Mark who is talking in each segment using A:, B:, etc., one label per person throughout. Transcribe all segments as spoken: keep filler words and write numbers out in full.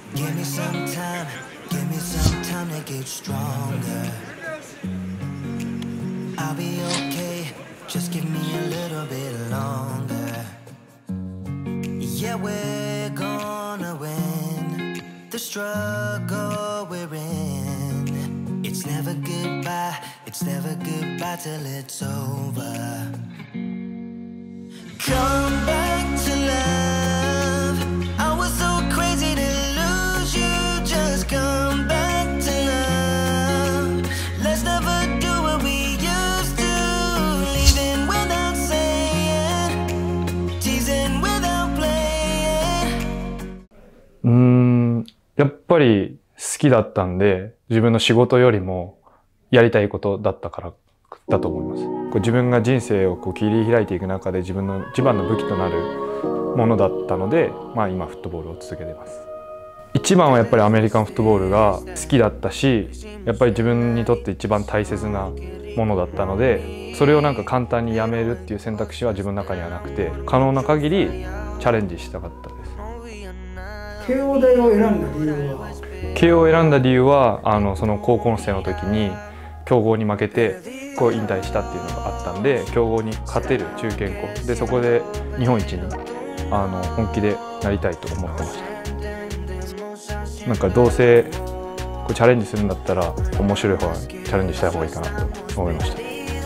A: Give me some time, give me some time to get stronger. I'll be okay, just give me a little bit longer. Yeah, we're gonna win the struggle we're in. It's never goodbye, it's never goodbye till it's over. Come back to love. I was so crazy to lose you. Just come back to love. Let's never do what we used to. Leaving without saying, teasing without playing.
B: うーん、やっぱり好きだったんで、自分の仕事よりもやりたいことだったからだと思います。こう自分が人生をこう切り開いていく中で自分の一番の武器となるものだったので、まあ今フットボールを続けています。一番はやっぱりアメリカンフットボールが好きだったし、やっぱり自分にとって一番大切なものだったので、それをなんか簡単にやめるっていう選択肢は自分の中にはなくて、可能な限りチャレンジしたかったです。
C: 慶応大を選んだ理由は？
B: 慶応を選んだ理由は、あのその高校生の時に強豪に負けてこう引退したっていうのがあったんで、強豪に勝てる中堅校で、そこで日本一にあの本気でなりたいと思ってました。なんかどうせこうチャレンジするんだったら面白い方にチャレンジしたい方がいいかなと思いました。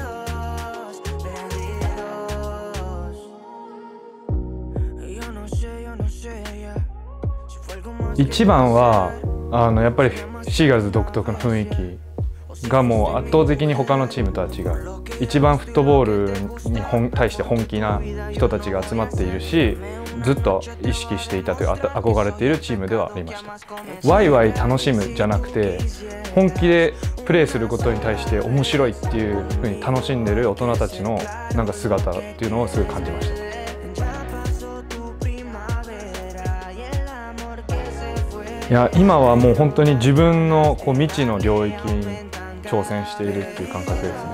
B: 一番はあのやっぱりシーガルズ独特の雰囲気がもう圧倒的に他のチームとは違う。一番フットボールに本対して本気な人たちが集まっているし、ずっと意識していたというか憧れているチームではありました。ワイワイ楽しむじゃなくて、本気でプレーすることに対して面白いっていうふうに楽しんでる大人たちのなんか姿っていうのをすごい感じました。いや、今はもう本当に自分のこう未知の領域に挑戦しているっていう感覚ですね。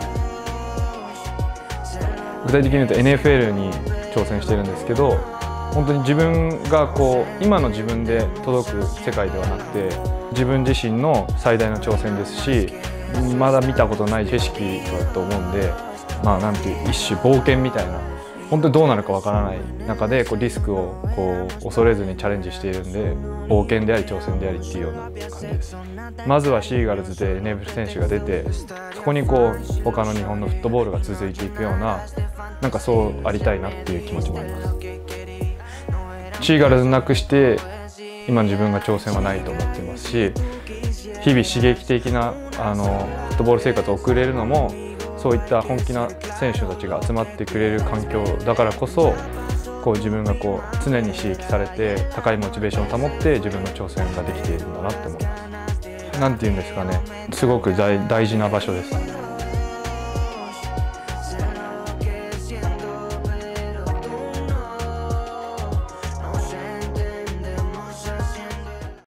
B: 具体的に言うと エヌエフエル に挑戦してるんですけど、本当に自分がこう今の自分で届く世界ではなくて、自分自身の最大の挑戦ですし、まだ見たことない景色だと思うんで、まあなんていう一種冒険みたいな、本当にどうなるかわからない中でこうリスクをこう恐れずにチャレンジしているんで、冒険であり挑戦でありっていうような感じです。まずはシーガルズで エヌエフエル 選手が出て、そこにこう他の日本のフットボールが続いていくような、なんかそうありたいなっていう気持ちもあります。シーガルズなくして今自分が挑戦はないと思っていますし、日々刺激的なあのフットボール生活を送れるのも、そういった本気な選手たちが集まってくれる環境だからこそ、こう自分がこう常に刺激されて高いモチベーションを保って自分の挑戦ができているんだなって思います。なんていうんですかね、すごく大、大事な場所です。